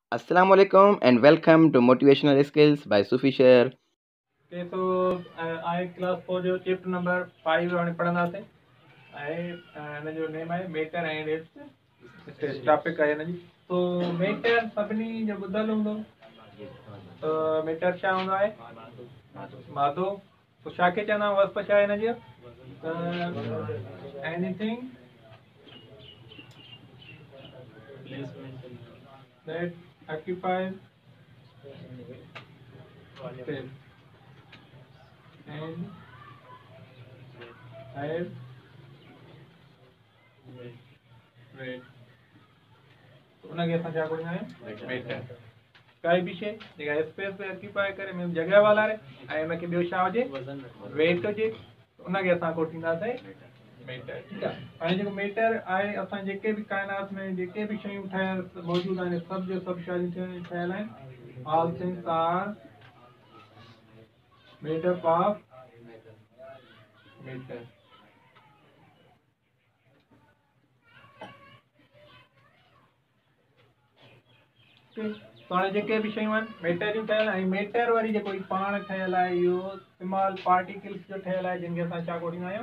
Assalamu alaikum and welcome to Motivational Skills by Sufi Sher. Okay, so I class 4 जो chapter number 5 हाणे पढ़ंदासीं ऐं हिन जो नेम आहे मेटर एंड इट्स टॉपिक आहे हिन जी तो मेटर सभिनी जो ॿुधल हूंदो मेटर छा हूंदो आहे मादो तो छा खे चवंदा आहियूं वस्प छा आहे हिन जी anything that occupies space and has weight तो उनखे असां छा कोन्दा आहियूं मेटर काई बि शइ जेका स्पेस ते ऑक्यूपाई करे मीन जॻह वालारे ऐं उनखे ॿियो छा हुजे वेट हुजे उनखे असां कोठींदासीं मेटर ठीकु आहे हाणे जेको मेटर आहे असां जेके बि काइनात में जेके बि शयूं ठहियल मौजूदु आहिनि सभु जो सभु शयूं ठहियल आहिनि all things are made up of matter तो हाणे जेके बि शयूं आहिनि मेटर जूं ठहियल ऐं मेटर वरी जेको पाण ठहियल आहे इहो स्मॉल पार्टिकल्स जो ठहियल आहे जिनखे असां छा कोठींदा आहियूं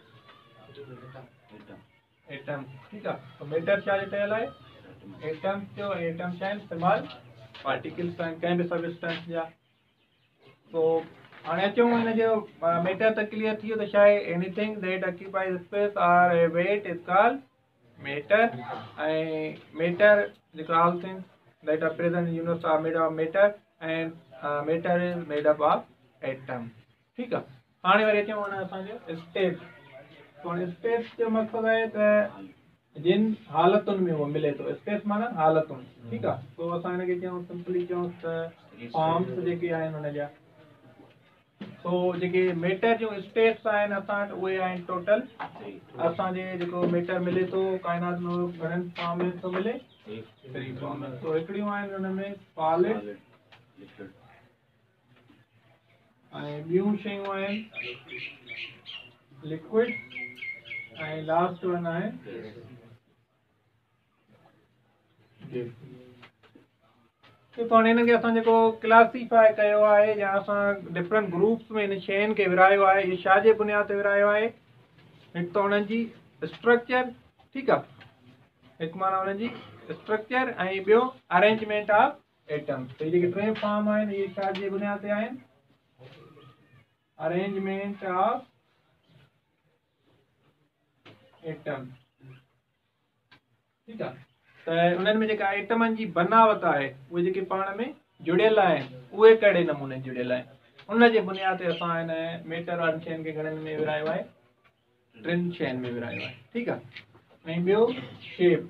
एटम ठीकु आहे तो मेटर छा जो ठहियल आहे एटम्स जो एटम छा आहिनि स्मॉल पार्टिकल्स आहिनि कंहिं बि सबस्टेंस जा तो हाणे अचूं हिन जो मेटर त क्लियर थी वियो त छा आहे anything that occupies space are a weight is called matter ऐं मेटर जेको all things that are present in the universe are made of matter and matter is made up of atom ठीक है हाणे वरी अचूं हाणे असांजो स्टेट तो हाणे स्पेस जो मक़सदु आहे त जिन हालतुनि में उहो मिले थो स्पेस माना हालतुनि ठीकु आहे तो असां हिनखे चऊं सिंपली चऊं त फॉर्म्स जेके आहिनि हुन जा तो जेके मेटर जूं स्टेट्स आहिनि असां वटि उहे आहिनि टोटल असांजे जेको मेटर मिले थो काइनात में घणनि फॉर्म में थो मिले 3 फॉर्म में तो हिकिड़ियूं आहिनि हुन में सॉलिड ऐं ॿियूं शयूं आहिनि लिक्विड ऐं लास्ट वन आहे तो हाणे हिनखे असां जेको क्लासीफाई कयो आहे या असां डिफरेंट ग्रुप्स में हिन शयुनि खे विरायो आहे इहे छा जे बुनियाद ते विरायो आहे हिकु त हुननि जी स्ट्रक्चर ठीकु आहे हिकु माना हुननि जी स्ट्रक्चर ऐं ॿियो अरेंजमेंट ऑफ एटम्स त जेके टे फॉर्म आहिनि इहे छा जे बुनियाद ते आहिनि अरेंजमेंट ऑफ एटम ठीकु आहे त उन्हनि में जेका एटमनि जी बनावट आहे उहे जेके पाण में जुड़ियल आहिनि उहे कहिड़े नमूने जुड़ियल आहिनि उन जे बुनियाद ते असां हिन मेटर वारनि शयुनि खे घणनि में विरायो आहे 3 शयुनि में विरायो आहे ठीकु आहे ऐं ॿियो शेप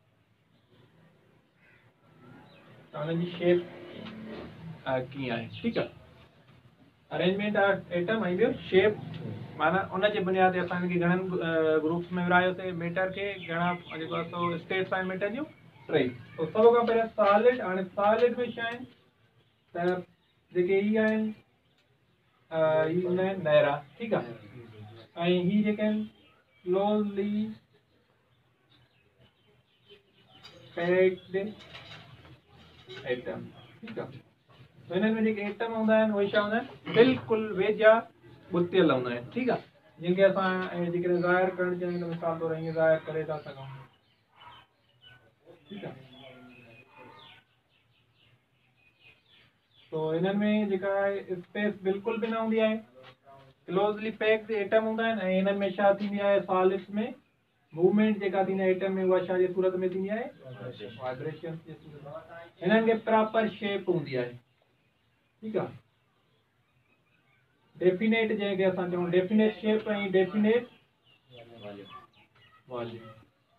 त हुनजी शेप कीअं आहे ठीकु आहे अरेंजमेंट ऑफ एटम ऐं ॿियो शेप माना उन जे बुनियाद ते असां हिनखे घणनि ग्रुप्स में विरायोसीं मेटर खे घणा जेको आहे स्टेट्स आहिनि मेटर जूं 3 तो सभ खां पहिरियों सॉलिड हाणे सॉलिड में छा आहिनि त जेके ही आहिनि ही हूंदा आहिनि नायरा ठीकु आहे ऐं ही जेके आहिनि क्लोजली पैक्ड एटम ठीकु आहे तो हिननि में जेके एटम हूंदा आहिनि उहे छा हूंदा आहिनि बिल्कुलु वेझा ॿुतियल हूंदा आहिनि ठीकु आहे जिनखे असां जेकॾहिं ज़ाहिर करणु चाहियूं त मिसाल तौरु हीअं ज़ाहिर करे था सघूं ठीकु आहे तो हिननि में जेका आहे स्पेस बिल्कुलु बि न हूंदी आहे क्लोजली पैक्ड एटम हूंदा आहिनि ऐं हिननि में छा थींदी आहे सॉलिड्स में मूवमेंट जेका थींदी आहे एटम में उहा छा जे सूरत में थींदी आहे वाइब्रेशन जे सूरत में हिननि खे प्रॉपर शेप हूंदी आहे ठीकु आहे डेफिनेट जंहिंखे असां चऊं डेफिनेट शेप ऐं डेफिनेट वॉल्यूम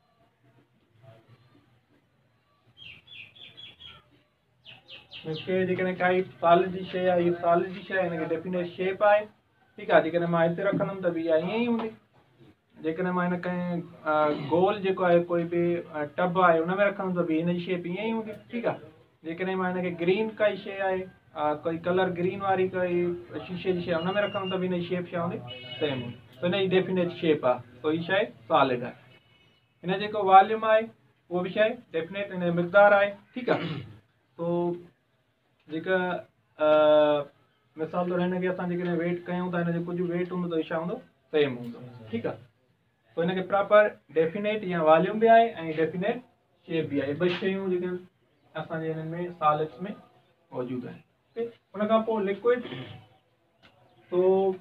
मूंखे जेकॾहिं काई सॉलिड जी शइ आहे हीअ सॉलिड जी शइ आहे हिनखे डेफिनेट शेप आहे ठीकु आहे जेकॾहिं मां हिते रखंदुमि त बि इहा ईअं ई हूंदी जेकॾहिं मां हिन कंहिं गोल जेको आहे कोई बि टब आहे हुन में रखंदुमि त बि हिन जी शेप ईअं ई हूंदी ठीकु आहे जेकॾहिं मां हिनखे ग्रीन काई शइ आहे कोई कलर ग्रीन वारी कोई शीशे जी शइ हुन में रखंदुमि त बि हिन जी शेप छा हूंदी सेम हूंदी त हिन जी डेफिनेट शेप आहे तो हीअ शइ सॉलिड आहे हिन जेको वॉल्यूम आहे उहो बि शइ डेफिनेट हिन जो मिक़दारु आहे ठीकु आहे तो जेका मिसाल तौर हिनखे असां जेकॾहिं वेट कयूं था हिनजो कुझु वेट हूंदो त छा हूंदो सेम हूंदो ठीकु आहे तो हिनखे प्रॉपर डेफिनेट या वॉल्यूम बि आहे ऐं डेफिनेट शेप बि आहे ॿ शयूं जेके असांजे हिननि में सॉलिड्स में मौजूदु आहिनि उन खां पोइ लिक्विड तो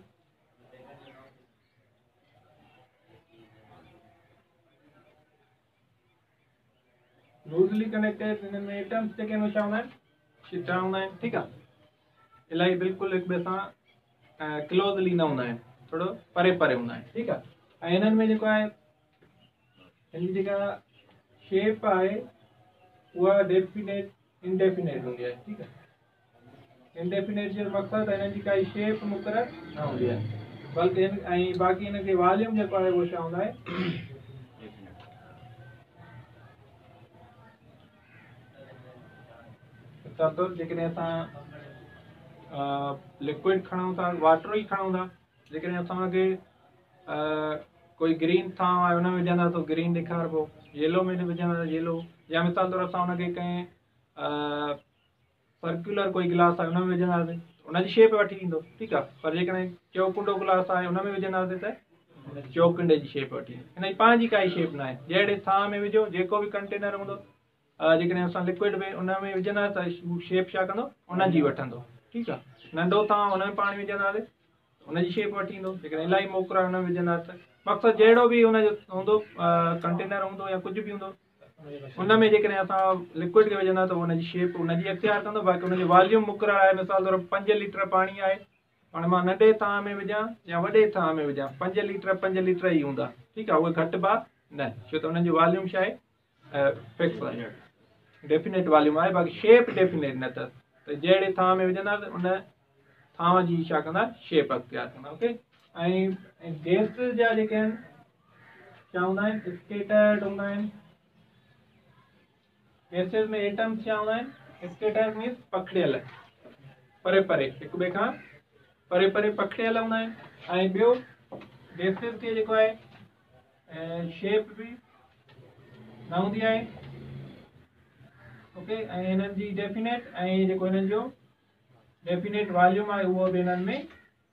लूजली कनेक्टेड हिननि में एटम्स जेके आहिनि छा हूंदा आहिनि छिटा हूंदा आहिनि ठीकु आहे इलाही बिल्कुलु हिक ॿिए सां क्लोज़ली न हूंदा आहिनि थोरो परे परे हूंदा आहिनि ठीकु आहे ऐं हिननि में जेको आहे हिनजी जेका शेप आहे उहा डेफिनेट इनडेफिनेट हूंदी आहे ठीकु आहे इनडेफिनेट जो मक़सदु हिननि जी काई शेप मुक़ररु न हूंदी आहे बल्कि ऐं बाक़ी हिनखे वॉल्यूम जेको आहे उहो छा हूंदा आहे तौर जेकॾहिं असां लिक्विड खणूं था वाटर ई खणूं था जेकॾहिं असां हुनखे कोई ग्रीन थांव आहे हुन में विझंदा त ग्रीन ॾेखारिबो येलो में विझंदा त येलो या मिसाल तौर असां हुनखे कंहिं सर्कुलर कोई गिलास आहे हुन में विझंदासीं हुनजी शेप वठी ईंदो ठीकु आहे पर जेकॾहिं चौकुंडो गिलास आहे हुन में विझंदासीं त चौकुंडे जी शेप वठी ईंदो हिन जी पंहिंजी काई शेप न आहे जहिड़े थांव में विझो जेको बि कंटेनर हूंदो जेकॾहिं असां लिक्विड में उन में विझंदासीं त शेप छा कंदो उनजी वठंदो ठीकु आहे नंढो थांव हुन में पाणी विझंदासीं हुनजी शेप वठी ईंदो जेकॾहिं इलाही मोकिरा हुन में विझंदासीं त मक़सदु जहिड़ो बि हुनजो हूंदो कंटेनर हूंदो या कुझु बि हूंदो उन में जेकॾहिं असां लिक्विड खे विझंदा त हुनजी शेप हुनजी अख़्तियार कंदो बाक़ी हुनजो वॉल्यूम मुक़ररु आहे मिसाल तौर 5 लीटर पाणी आहे हाणे मां नंढे थांव में विझां या वॾे थांव में विझां 5 लीटर ई हूंदा ठीकु आहे उहे घटि भाउ न छो त हुनजी वॉल्यूम छा आहे फिक्स आहे डेफिनेट वॉल्यूम आहे बाक़ी शेप डेफिनेट न अथसि त जहिड़े थांव में विझंदासीं उन थांव जी छा कंदा शेप अख़्तियार कंदा ओके ऐं गैस जा जेके आहिनि छा हूंदा आहिनि स्केटर्ड हूंदा आहिनि गैसेस में एटम्स छा हूंदा आहिनि स्केटर्ड मीन्स पखिड़ियल परे परे हिक ॿिए खां परे परे पखिड़ियल हूंदा आहिनि ऐं ॿियो गैसेस खे जेको आहे शेप बि न हूंदी आहे ओके ऐं हिननि जी डेफिनेट ऐं जेको हिननि जो डेफिनेट वॉल्यूम आहे उहो बि हिननि में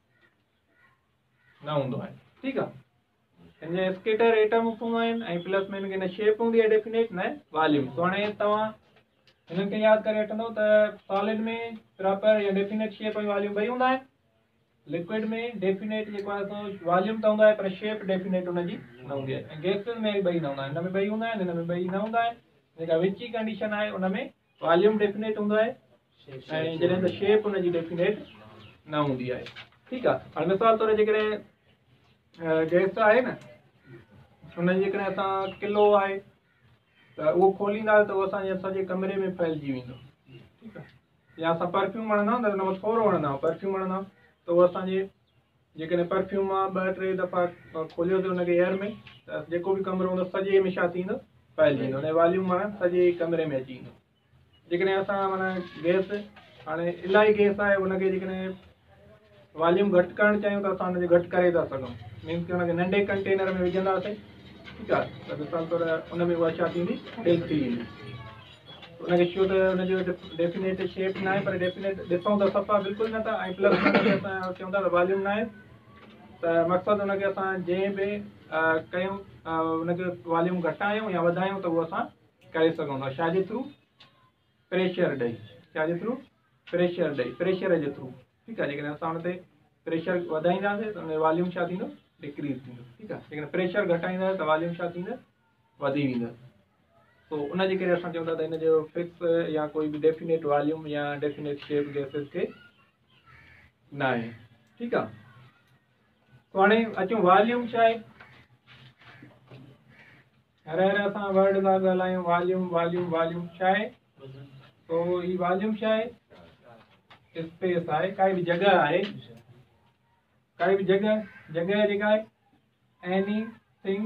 न हूंदो आहे ठीकु आहे हिन जा स्केटर एटम हूंदा आहिनि ऐं प्लस में हिनखे न शेप हूंदी आहे डेफिनेट न वॉल्यूम तो हाणे तव्हां हिननि खे यादि करे वठंदो त सॉलिड में प्रॉपर या डेफिनेट शेप ऐं वॉल्यूम ॿई हूंदा आहिनि लिक्विड में डेफिनेट जेको आहे सो वॉल्यूम त हूंदो आहे पर शेप डेफिनेट हुनजी न हूंदी आहे ऐं गैसिस में ॿई न हूंदा आहिनि हिन में ॿई हूंदा आहिनि हिन में ॿई न हूंदा आहिनि जेका विची कंडीशन आहे हुन में वॉल्यूम डेफिनेट हूंदो आहे ऐं जॾहिं त शेप हुनजी डेफिनेट न हूंदी आहे ठीकु आहे हाणे मिसाल तौर जेकॾहिं गैस आहे न हुनजी जेकॾहिं असां किलो आहे त उहो खोलींदासीं त उहो असांजे सॼे कमरे में फैलिजी वेंदो ठीकु आहे या असां परफ्यूम हणंदा आहियूं त हुन में थोरो हणंदा आहियूं परफ्यूम हणंदा आहियूं त उहो असांजे जेकॾहिं परफ्यूम मां 2-3 दफ़ा खोलियोसीं हुनखे एयर में त जेको बि कमिरो हूंदो सॼे में छा थींदो फैलिजी वेंदो हुन वॉल्यूम माना सॼे कमरे में अची वेंदो जेकॾहिं असां माना गैस हाणे इलाही गैस आहे हुनखे जेकॾहिं वॉल्यूम घटि करणु चाहियूं त असां हुनखे घटि करे था सघूं मीन्स की हुनखे नंढे कंटेनर में विझंदासीं ठीकु आहे त मिसाल तौर हुन में उहा छा थींदी फिल थी वेंदी हुनखे छो त हुनजो डेफिनेट शेप न आहे पर डेफिनेट ॾिसूं त सफ़ा बिल्कुलु न था ऐं प्लस असां चऊं था त वॉल्यूम न आहे त मक़सदु हुनखे असां जंहिं बि कयूं हुनखे वॉल्यूम घटायूं या वधायूं त उहो असां करे सघूं था छाजे थ्रू प्रेशर ॾेई छाजे थ्रू प्रेशर ॾेई प्रेशर जे थ्रू ठीकु आहे जेकॾहिं असां हुन ते प्रेशर वधाईंदासीं त हुन वॉल्यूम छा थींदो डिक्रीज़ थींदो ठीकु आहे जेकॾहिं प्रेशर घटाईंदासीं त वॉल्यूम छा थींदो वधी वेंदो तो उनजे करे असां चऊं था त हिन जो फिक्स या कोई बि डेफिनेट वॉल्यूम या डेफिनेट शेप गैसेस खे न आहे ठीकु आहे तो हाणे अचूं वॉल्यूम छा आहे हर असां वर्ड था ॻाल्हायूं वॉल्यूम वॉल्यूम वॉल्यूम छा आहे तो ही वॉल्यूम छा आहे स्पेस आहे काई बि जॻह आहे काई बि जॻह जेका आहे एनीथिंग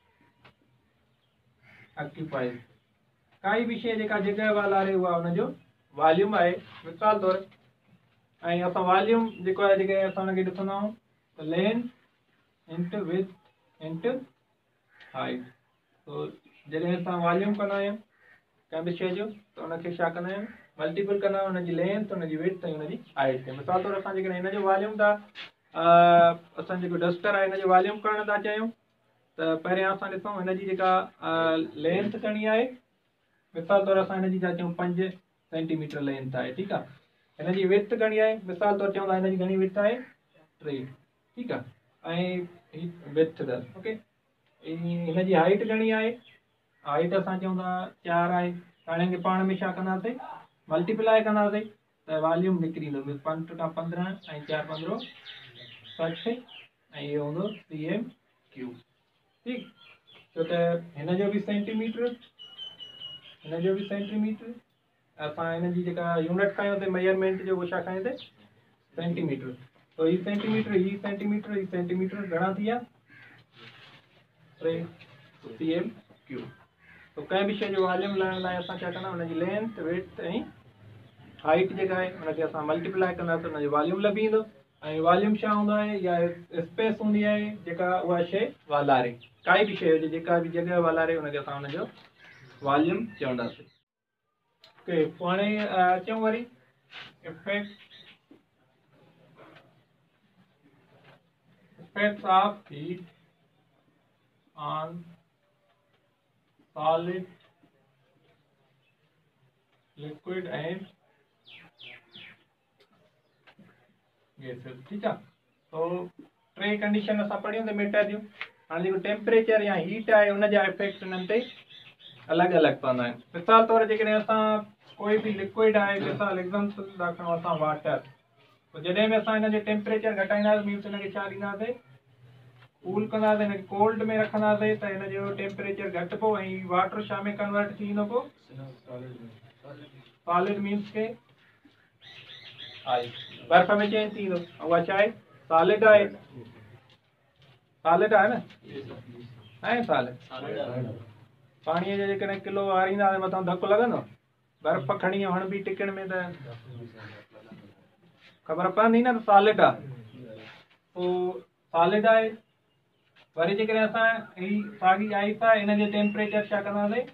ऑक्यूपाइज काई बि शइ जेका जॻह वालारे उहा हुनजो वॉल्यूम आहे मिसाल तौर ऐं असां वॉल्यूम जेको आहे जेके असां हुनखे ॾिसंदा आहियूं त length into width into height तो जॾहिं असां वॉल्यूम कंदा आहियूं कंहिं बि शइ जो त उनखे छा कंदा आहियूं, मल्टीपल कंदा आहियूं हुनजी लेंथ, हुनजी विड्थ ऐं हुनजी हाइट ते। मिसाल तौर असां जेकॾहिं हिन जो वॉल्यूम था असां जेको डस्टर आहे हिन जो वॉल्यूम करणु था चाहियूं त पहिरियां असां ॾिसूं हिनजी जेका लेंथ करणी आहे। मिसाल तौर असां हिनजी छा चयूं 5 सेंटीमीटर लेंथ आहे, ठीकु आहे। हिनजी विड्थ घणी आहे, मिसाल तौर चऊं था हिनजी घणी विड्थ आहे 3, ठीकु आहे, ऐं विड्थ 10, ओके। हिनजी हाइट घणी आहे, हाइट असां चऊं था 4 आहे। हाणे हिनखे पाण में छा कंदासीं, मल्टीप्लाए कंदासीं त वॉल्यूम निकिरी ईंदो 5 टका 15 ऐं 4 पंद्रो 60 ऐं इहो हूंदो cm3, ठीकु। छो त हिन जो बि सेंटीमीटर, हिन जो बि सेंटीमीटर, असां हिनजी जेका यूनिट खयों ते मेजरमेंट जो उहो छा खयों ते सेंटीमीटर। तो ही सेंटीमीटर, ही सेंटीमीटर, ही सेंटीमीटर घणा थी विया 3 cm3। तो कंहिं बि शइ जो वॉल्यूम लहण लाइ असां छा कंदा, हुनजी लेंथ, विड्थ ऐं हाइट जेका आहे हुनखे असां मल्टीप्लाए कंदासीं, हुनजो वॉल्यूम लभी ईंदो। ऐं वॉल्यूम छा हूंदो आहे, या स्पेस हूंदी आहे जेका उहा शइ वालारे, काई बि शइ हुजे जेका बि जॻह वालारे हुनखे असां हुनजो वॉल्यूम चवंदासीं। ओके, पोइ हाणे अचूं वरी effects of heat on solid, liquid and gases, ठीकु आहे। तो 3 कंडीशन असां पढ़ियूं त मीटर जूं। हाणे जेको टेम्परेचर या हीट आहे हुनजा इफेक्ट हिननि ते अलॻि अलॻि पवंदा आहिनि। मिसाल तौर जेकॾहिं असां कोई बि लिक्विड आहे, मिसाल एग्जाम्पल था खणूं असां वाटर, तो जॾहिं बि असां हिनजो टेम्परेचर घटाईंदासीं मीन्स हिनखे छा ॾींदासीं, कूल कंदासीं, हिनखे कोल्ड में रखंदासीं त हिनजो टेम्परेचर घटिबो ऐं वाटर छा में कन्वर्ट थी वेंदो, पोइ सॉलिड मीन्स के आइस, बर्फ में चेंज थी वेंदो। उहा छा आहे, सॉलिड आहे, सॉलिड आहे न, ऐं सॉलिड पाणीअ जो जेकॾहिं किलो वारींदासीं मथां धकु लॻंदो, बर्फ खणी हणबी टिकण में त ख़बर पवंदी न त सॉलिड आहे। पोइ सॉलिड आहे। वरी जेकॾहिं असां ही साॻी आइस आहे, हिन जो टेम्परेचर छा कंदासीं,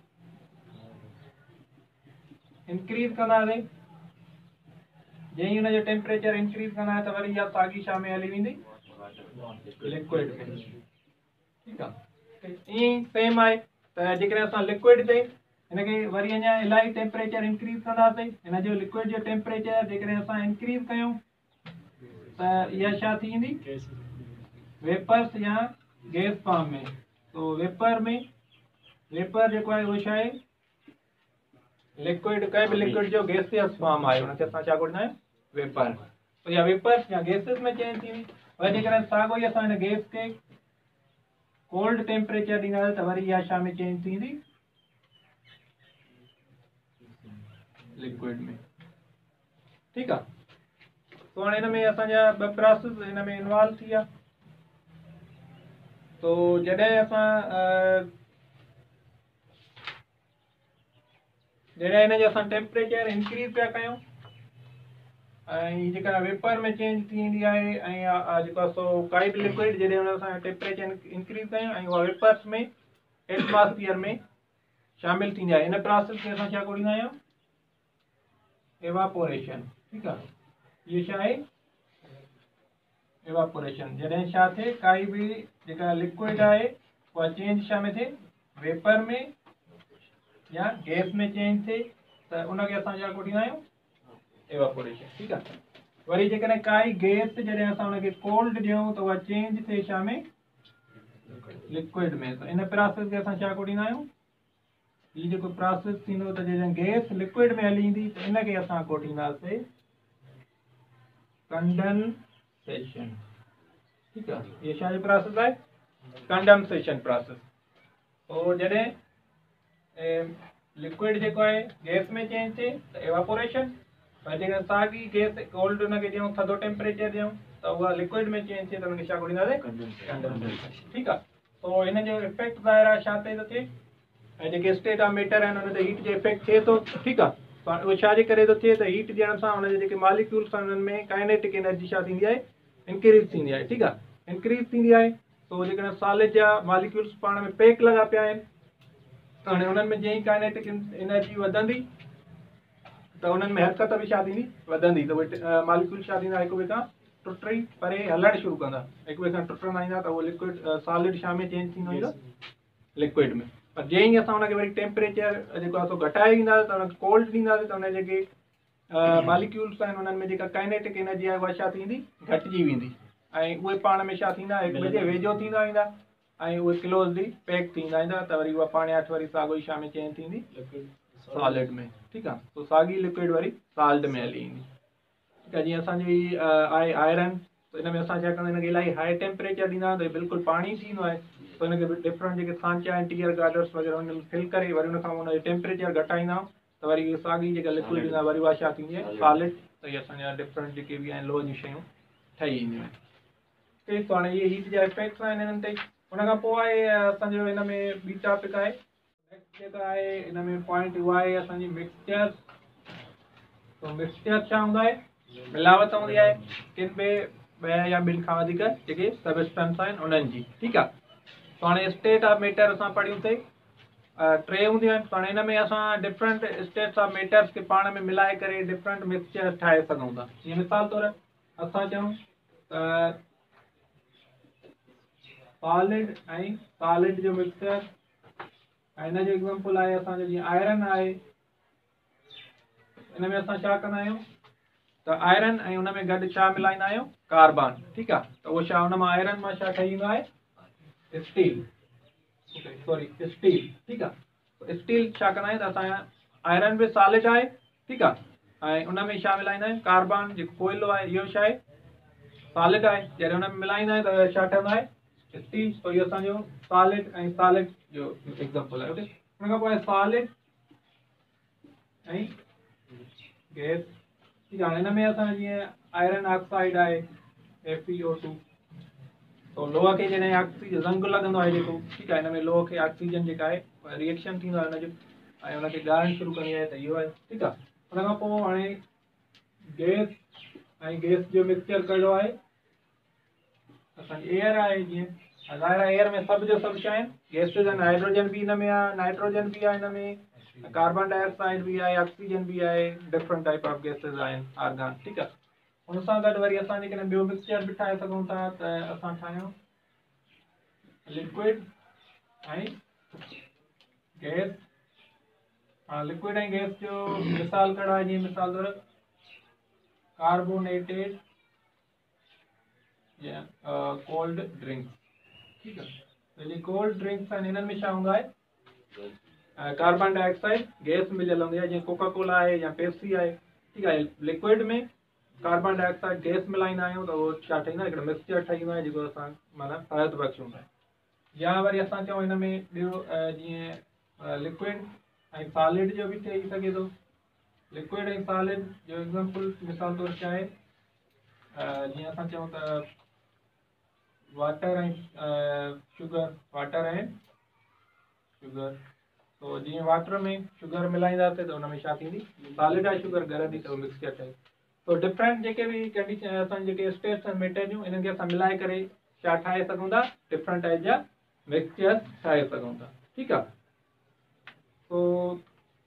इंक्रीज कंदासीं। जंहिं हुनजो टेम्परेचर इंक्रीज कंदासीं त वरी इहा साॻी छा में हली वेंदी, लिक्विड में, ठीकु आहे। ईअं सेम आहे त जेकॾहिं असां लिक्विड ते हिनखे वरी अञा इलाही टेम्परेचर इंक्रीज कंदासीं, हिन जो लिक्विड जो टेम्परेचर जेकॾहिं असां इंक्रीज कयूं त इहा छा थी वेंदी, वेपर्स या गैस फॉर्म में। तो वेपर में, वेपर जेको आहे उहो छा आहे, लिक्विड, कंहिं बि लिक्विड जो गैसियस फॉर्म आहे, हुनखे असां छा कोन्दा आहियूं, वेपर। तो या वेपर्स या गैसिस में चेंज थींदी। वरी जेकॾहिं साॻियो ई असां हिन गैस खे कोल्ड टेम्परेचर ॾींदासीं त वरी इहा छा में चेंज थींदी, लिक्विड में, ठीकु आहे। तो हाणे हिन में असांजा ॿ प्रोसेस हिन में इन्वॉल्व थी विया। तो जॾहिं असां जॾहिं हिन जो असां टेम्परेचर इंक्रीज पिया कयूं ऐं जेका वेपर में चेंज थी वेंदी आहे, ऐं जेको आहे सो काई बि लिक्विड जॾहिं हुन असां टेम्परेचर इंक्रीज कयूं ऐं उहा वेपर्स में एटमॉस्फेयर में शामिल थींदी आहे, इन प्रोसेस खे असां छा कोॾींदा आहियूं, एवापोरेशन, ठीकु आहे। इहो छा आहे, एवापोरेशन। जॾहिं छा थिए, काई बि जेका लिक्विड आहे उहा चेंज छा में थिए, वेपर में या गैस में चेंज थिए त उनखे असां छा कोॾींदा आहियूं, एवापोरेशन, ठीकु आहे। वरी जेकॾहिं काई गैस जॾहिं असां हुनखे कोल्ड ॾियूं त उहा चेंज थिए छा में, लिक्विड में, त इन प्रोसेस खे असां छा कोॾींदा आहियूं, हीउ जेको प्रोसेस थींदो त जॾहिं गैस लिक्विड में हली ईंदी त इनखे असां कोॾींदासीं कंडेंसेशन, ठीकु आहे। इहो छा जो प्रोसेस आहे, कंडेंसेशन प्रोसेस। पोइ जॾहिं लिक्विड जेको आहे गैस में चेंज थिए त एवापोरेशन, पर जेकॾहिं साॻी गैस कोल्ड हुनखे ॾियूं, थधो टेम्परेचर ॾियूं त उहा लिक्विड में चेंज थिए त हुनखे छा कोॾींदासीं, कंडेंसेशन, ठीकु आहे। तो हिन जो इफेक्ट ॿाहिरि आहे छा ते थो थिए, ऐं जेके स्टेट ऑफ मैटर आहिनि हुन ते हीट जो इफेक्ट थिए थो, ठीकु आहे। पर उहो छाजे करे थो थिए त हीट ॾियण सां हुनजे जेके मॉलिक्यूल्स आहिनि हुननि में काइनेटिक एनर्जी छा थींदी आहे, इंक्रीज थींदी आहे, ठीकु आहे, इंक्रीज थींदी आहे। तो जेकॾहिं सॉलिड जा मॉलिक्यूल्स पाण में पैक लॻा पिया आहिनि त हाणे उन्हनि में जीअं ई काइनेटिक एनर्जी वधंदी त उन्हनि में हरकत बि छा थींदी वधंदी, त उहे मालिक्यूल छा थींदा हिक ॿिए खां टुटी परे हलणु शुरू कंदा, हिक ॿिए खां टुटंदा ईंदा, त उहो लिक्विड सॉलिड छा में चेंज थींदो ईंदो लिक्विड में। पर जीअं ई असां हुनखे वरी टेम्परेचर जेको आहे सो घटाए ॾींदासीं त हुनखे कोल्ड ॾींदासीं त हुन जेके मालिक्यूल्स आहिनि उन्हनि में जेका काइनेटिक एनर्जी आहे उहा छा थींदी घटिजी वेंदी, ऐं उहे पाण में छा थींदा हिक ॿिए जे वेझो थींदा वेंदा ऐं उहे क्लोज़ली पैक थींदा वेंदा, त वरी उहा पाण हेठि वरी साॻियो ई छा में चेंज थींदी सॉलिड में। ठीकु आहे, तो साॻी लिक्विड वरी साल्ट में हली ईंदी। ठीकु आहे, जीअं असांजी आहे आयरन, त हिन में असां छा कंदा हिनखे इलाही हाई टेम्परेचर ॾींदा त बिल्कुलु पाणी थींदो आहे, त हिनखे डिफरेंट जेके सांचा आहिनि टीयर गार्डर्स वग़ैरह हुन में फिल करे वरी हुन खां हुन जो टेम्परेचर घटाईंदा आहियूं, त वरी साॻी जेका लिक्विड ईंदा वरी उहा छा थींदी आहे सॉलिड, त इहे असांजा डिफरेंट जेके बि आहिनि लोह जी शयूं ठही ईंदियूं आहिनि। ठीकु आहे, हाणे इहे हीट जा इफेक्ट्स आहिनि हिननि ते। हुन खां पोइ आहे असांजो हिन में ॿी टॉपिक आहे नेक्स्ट जेका आहे हिन में पॉइंट उहा आहे असांजी मिक्सचर। तो मिक्सचर छा हूंदो आहे, मिलावट हूंदी आहे किन ॿ या ॿिनि खां वधीक जेके सबस्टेंस आहिनि उन्हनि जी। ठीकु आहे, त हाणे स्टेट ऑफ मैटर असां पढ़ियूंसीं, टे हूंदियूं आहिनि, त हाणे हिन में असां डिफरेंट स्टेट्स ऑफ मैटर्स खे पाण में मिलाए करे डिफरेंट मिक्सचर ठाहे सघूं था। जीअं मिसाल तौरु असां चऊं त सॉलिड ऐं सॉलिड जो मिक्सचर, ऐं हिन जो एग्जांपल आहे असांजो जीअं आयरन आहे, हिन में असां छा कंदा आहियूं त आयरन ऐं हुन में गॾु छा मिलाईंदा आहियूं कार्बन। ठीकु आहे, त उहो छा हुन मां आयरन मां छा ठही ईंदो आहे स्टील, सॉरी स्टील। ठीकु आहे, स्टील छा कंदा आहियूं त असांजा आयरन बि सॉलिड आहे, ठीकु आहे, ऐं उन में छा मिलाईंदा आहियूं कार्बन जेको कोयलो आहे इहो छा आहे सॉलिड आहे, जॾहिं हुन में मिलाईंदा आहियूं त छा ठहंदो आहे स्टील। तो इहो असांजो सॉलिड ऐं सॉलिड जो एग्जांपल आहे। ओके, हुन खां पोइ सॉलिड ऐं गैस। ठीकु आहे, हिन में असां जीअं आयरन ऑक्साइड आहे FeO2, तो लोह खे जॾहिं ऑक्सीजन ज़ंग लॻंदो आहे जेको, ठीकु आहे, हिन में लोह खे ऑक्सीजन जेका आहे रिएक्शन थींदो आहे हुनजो ऐं हुनखे ॻारणु शुरू कंदी आहे, त इहो आहे। ठीकु आहे, हुन खां पोइ हाणे गैस ऐं गैस जो मिक्सचर कहिड़ो आहे असांजी एयर आहे। जीअं ज़ाहिर आहे एयर में सभु जो सभु छा आहिनि गैसिस आहिनि, हाइड्रोजन बि हिन में आहे, नाइट्रोजन बि आहे हिन में, कार्बन डाइऑक्साइड बि आहे, ऑक्सीजन बि आहे, डिफरेंट टाइप ऑफ गैसिस आहिनि आर्गन। ठीकु आहे, हुन सां गॾु वरी असां जेकॾहिं ॿियो मिक्सचर बि ठाहे सघूं था, त असां ठाहियूं लिक्विड ऐं गैस। हाँ, लिक्विड ऐं गैस जो मिसाल कहिड़ो आहे, जीअं मिसाल तौरु कार्बोनेटेड या कोल्ड ड्रिंक्स। ठीकु आहे, त जे कोल्ड ड्रिंक्स आहिनि हिननि में छा हूंदो आहे कार्बन डाइऑक्साइड गैस मिलियल हूंदी आहे, जीअं कोका कोला आहे या पेप्सी आहे। ठीकु आहे, लिक्विड में कार्बन डाइऑक्साइड गैस मिलाईंदा आहियूं त उहो छा ठहींदो आहे हिकिड़ो मिक्सचर ठहींदो आहे जेको असां माना हयात बख़्श हूंदो आहे। या वरी असां चऊं हिन में ॿियो जीअं लिक्विड ऐं सॉलिड जो बि थी सघे थो। लिक्विड ऐं सॉलिड जो एग्जांपल मिसाल तौरु छा आहे, जीअं असां चऊं त वाटर ऐं शुगर, वाटर ऐं शुगर। तो जीअं वाटर में शुगर मिलाईंदासीं त हुन में छा थींदी सॉलिड आहे शुगर ॻरंदी, त उहो मिक्सचर ठहे। तो डिफरेंट जेके बि कंडीशन असां जेके स्टेट्स आहिनि मैटर जूं इन्हनि खे असां मिलाए करे छा ठाहे सघूं था डिफरेंट टाइप जा मिक्सचर ठाहे सघूं था। ठीकु आहे, तो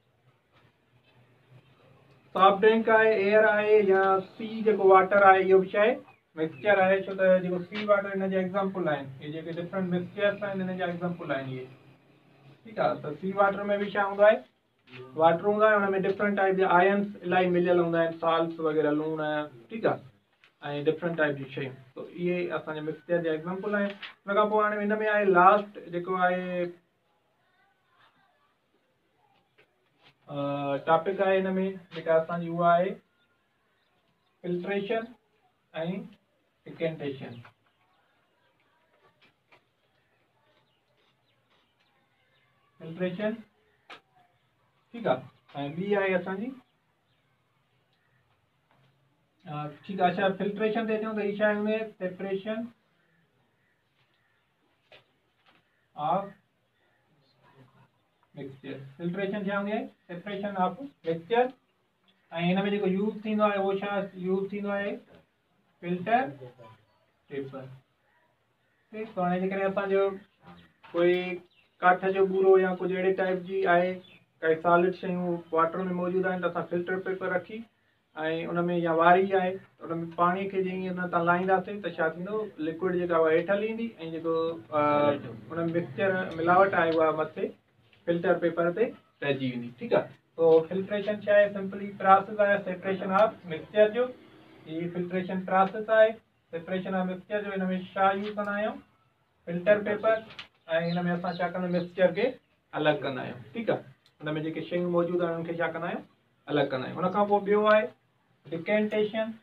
सॉफ्ट ड्रिंक आहे, एयर आहे, या सी जेको वाटर आहे इहो बि छा आहे मिक्सचर आहे, छो त जेको सी वाटर हिन जा एग्जांपल आहिनि, इहे जेके डिफरेंट मिक्सचर्स आहिनि हिन जा एग्जांपल आहिनि इहे। ठीकु आहे, त सी वाटर में बि छा हूंदो आहे वाटर हूंदो आहे, हुन में डिफरेंट टाइप जा आयन्स इलाही मिलियल हूंदा आहिनि, साल्ट्स वग़ैरह लूण। ठीकु आहे, ऐं डिफरेंट टाइप जी शयूं, त इहे असांजे मिक्सचर जा एग्जांपल आहिनि। हुन खां पोइ हाणे हिन में आहे लास्ट जेको आहे टॉपिक आहे हिन में जेका असांजी उहा आहे फिल्ट्रेशन ऐं डिकेंटेशन। फिल्ट्रेशन, ठीकु आहे, ऐं ॿी आहे असांजी ठीकु आहे। अच्छा, फिल्ट्रेशन ते अचूं त ही छा हूंदी आहे सेपरेशन ऑफ मिक्सचर। फिल्ट्रेशन छा हूंदी आहे सेपरेशन ऑफ मिक्सचर, ऐं हिन में जेको यूज़ थींदो आहे उहो छा यूज़ थींदो आहे फिल्टर पेपर। ठीकु, हाणे जेकॾहिं असांजो कोई काठ जो बूरो या कुछ अहिड़े टाइप जी आहे, काई सॉलिड शयूं वाटर में मौजूदु आहिनि, त असां फिल्टर पेपर रखी ऐं उन में या वारी आहे उन में पाणीअ खे जीअं हुन तां लाहींदासीं त छा थींदो, लिक्विड जेका उहा हेठि हली ईंदी ऐं जेको उन में मिक्सचर मिलावट आहे उहा मथे फिल्टर पेपर ते रहिजी वेंदी। ठीकु आहे। तो फिल्ट्रेशन छा आहे, सिंपली प्रोसेस आहे सेपरेशन ऑफ मिक्सचर जो। ही फिल्ट्रेशन प्रोसेस आहे सेपरेशन ऑफ मिक्सचर जो। हिन में छा यूज़ कंदा आहियूं, फिल्टर पेपर, ऐं हिन में असां छा कंदा आहियूं, मिक्सचर खे अलॻि कंदा आहियूं। ठीकु आहे। हुन में जेके शयूं मौजूदु आहिनि उनखे छा कंदा आहियूं, अलॻि कंदा आहियूं। हुन खां पोइ ॿियो आहे डिकेंटेशन।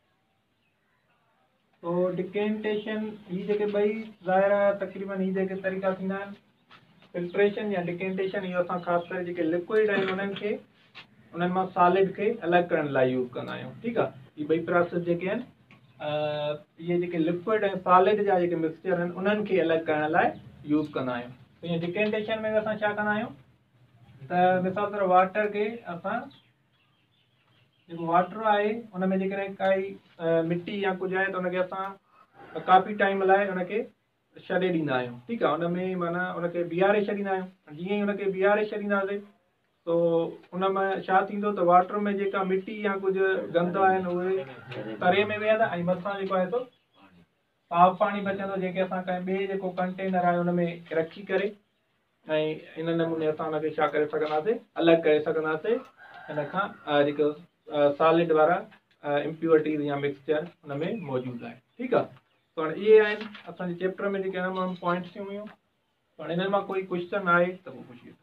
तो डिकेंटेशन ही जेके ॿई ज़ाहिर तक़रीबन ही जेके तरीक़ा थींदा आहिनि, फिल्ट्रेशन या डिकेंटेशन, इहो असां ख़ासि करे जेके लिक्विड आहिनि उन्हनि खे उन्हनि मां सॉलिड खे अलॻि करण लाइ यूज़ कंदा आहियूं। ठीकु आहे। ही ॿई प्रोसेस जेके आहिनि, इहे जेके लिक्विड ऐं सॉलिड जा जेके मिक्सचर आहिनि उन्हनि खे अलॻि करण लाइ यूज़ कंदा आहियूं। त हीअं डिकेंटेशन में असां छा कंदा आहियूं, त मिसाल तौर वाटर खे असां जेको वाटर आहे उन में जेकॾहिं काई मिटी या कुझु आहे त उनखे असां काफ़ी टाइम लाइ उनखे छॾे ॾींदा आहियूं। ठीकु आहे। उन में माना उनखे बीहारे छॾींदा आहियूं। जीअं ई उनखे बीहारे छॾींदासीं तो उन में छा थींदो, त वाटर में जेका मिटी या कुझु गंद आहिनि उहे तरे में वेहंदा ऐं मथां जेको आहे तो साफ़ पाणी बचंदो, जेके असां कंहिं ॿिए जेको कंटेनर आहे उन में रखी करे ऐं इन नमूने असां हुनखे छा करे सघंदासीं, अलॻि करे सघंदासीं हिन खां जेको सॉलिड वारा इम्प्योरिटीज़ या मिक्सचर हुन में मौजूदु आहे। ठीकु आहे। त हाणे इहे आहिनि असांजे चैप्टर में जेके अहम पॉइंट्स हुयूं। हाणे हिननि मां कोई क्वेश्चन आहे त पोइ पुछिए।